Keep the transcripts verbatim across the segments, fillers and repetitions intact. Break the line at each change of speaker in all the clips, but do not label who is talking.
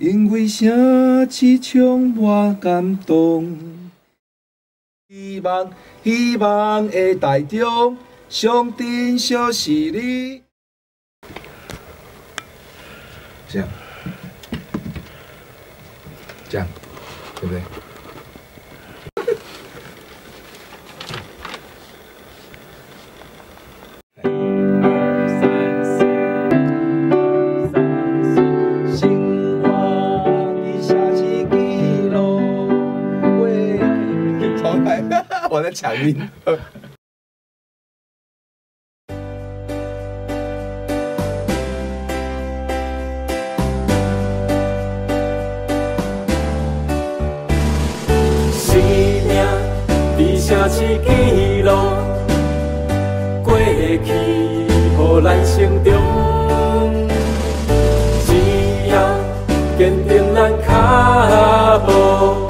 因为声刺充满感动。希望希望的台中，上珍惜是你。这样，这样，对不对？ 我在抢音。
生命伫城市记录，过去予咱成长。只要坚定咱脚步。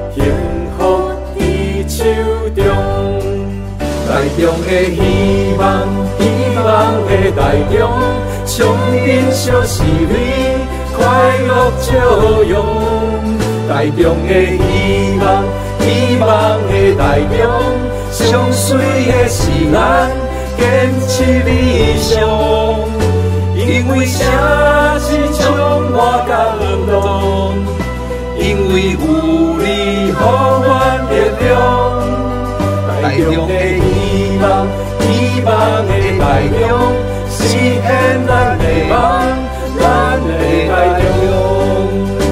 台中的希望，希望的台中，上珍惜是你，快乐照样。台中的希望，希望的台中，上水的是咱坚持理想。因为城市充满感动，因为有你予阮力量。 台中的希望，希望的台中，实现咱的梦，咱的台中。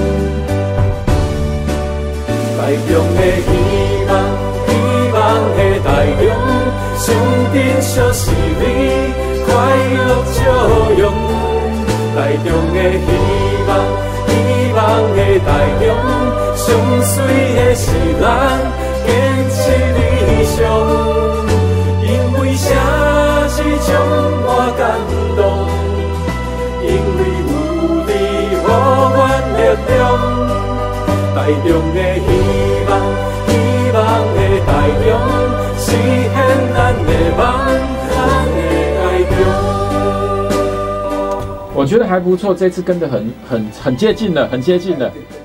台中的希望，希望的台中，上珍惜是你，快乐照样。台中的希望，希望的台中，上水的是咱坚持理想。 因为城市充满感动，因为有你予阮力量。台中的希望，希望的台中，实现咱的梦，咱的台中。
我觉得还不错，这次跟得很很很接近了，很接近了。